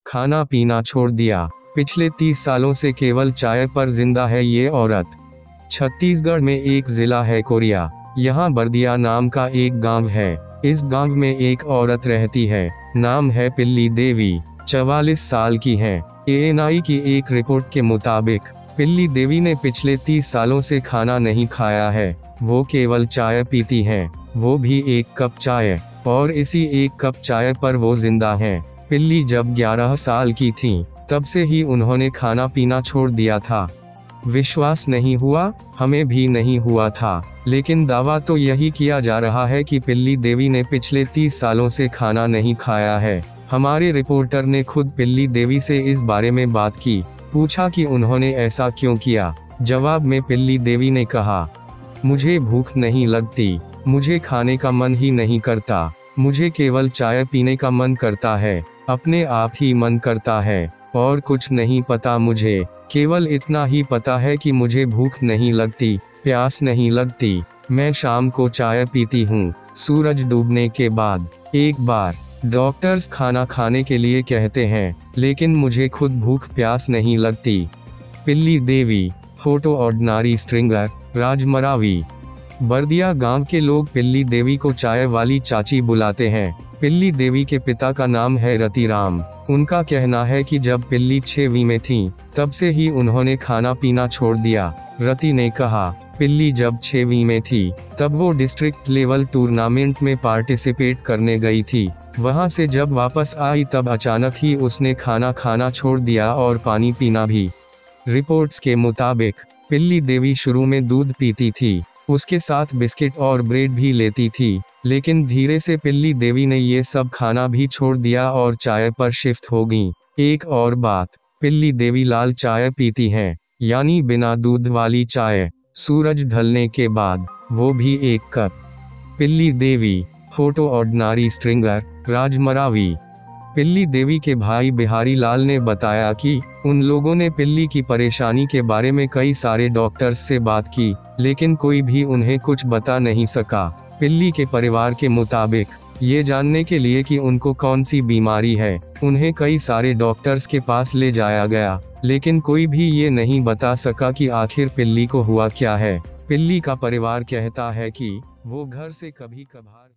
खाना पीना छोड़ दिया। पिछले 30 सालों से केवल चाय पर जिंदा है ये औरत। छत्तीसगढ़ में एक जिला है कोरिया। यहाँ बर्दिया नाम का एक गांव है। इस गांव में एक औरत रहती है, नाम है पिल्ली देवी। 44 साल की है। एएनआई की एक रिपोर्ट के मुताबिक पिल्ली देवी ने पिछले 30 सालों से खाना नहीं खाया है। वो केवल चाय पीती हैं, वो भी 1 कप चाय, और इसी 1 कप चाय पर वो जिंदा हैं। पिल्ली जब 11 साल की थीं, तब से ही उन्होंने खाना पीना छोड़ दिया था। विश्वास नहीं हुआ? हमें भी नहीं हुआ था, लेकिन दावा तो यही किया जा रहा है कि पिल्ली देवी ने पिछले 30 सालों से खाना नहीं खाया है। हमारे रिपोर्टर ने खुद पिल्ली देवी से इस बारे में बात की, पूछा कि उन्होंने ऐसा क्यों किया। जवाब में पिल्ली देवी ने कहा, मुझे भूख नहीं लगती, मुझे खाने का मन ही नहीं करता, मुझे केवल चाय पीने का मन करता है, अपने आप ही मन करता है, और कुछ नहीं पता मुझे। केवल इतना ही पता है कि मुझे भूख नहीं लगती, प्यास नहीं लगती। मैं शाम को चाय पीती हूँ, सूरज डूबने के बाद। एक बार डॉक्टर्स खाना खाने के लिए कहते हैं, लेकिन मुझे खुद भूख प्यास नहीं लगती। Pilli Devi. Photo ordinary stringer, Rajmaravi. Bardiya गांव के लोग पिल्ली देवी को चाय वाली चाची बुलाते हैं। पिल्ली देवी के पिता का नाम है रतिराम। उनका कहना है कि जब पिल्ली 6वीं में थीं, तब से ही उन्होंने खाना पीना छोड़ दिया। रति ने कहा, पिल्ली जब 6वीं में थी, तब वो डिस्ट्रिक्ट लेवल टूर्नामेंट में पार्टिसिपेट करने गई थी। वहां से जब वापस आई तब अचानक ही उसने खाना खाना छोड़ दिया और पानी पीना भी। रिपोर्ट्स के मुताबिक पिल्ली देवी शुरू में दूध पीती थी, उसके साथ बिस्किट और ब्रेड भी लेती थी, लेकिन धीरे से पिल्ली देवी ने ये सब खाना भी छोड़ दिया और चाय पर शिफ्ट हो गई। एक और बात, पिल्ली देवी लाल चाय पीती हैं, यानी बिना दूध वाली चाय, सूरज ढलने के बाद, वो भी 1 cup. Pilli Devi. Photo ordinary stringer, राजमरावी। पिल्ली देवी के भाई बिहारी लाल ने बताया कि उन लोगों ने पिल्ली की परेशानी के बारे में कई सारे डॉक्टर्स से बात की, लेकिन कोई भी उन्हें कुछ बता नहीं सका। पिल्ली के परिवार के मुताबिक ये जानने के लिए कि उनको कौन सी बीमारी है, उन्हें कई सारे डॉक्टर्स के पास ले जाया गया, लेकिन कोई भी ये नहीं बता सका कि आखिर पिल्ली को हुआ क्या है। पिल्ली का परिवार कहता है कि वो घर से कभी कभार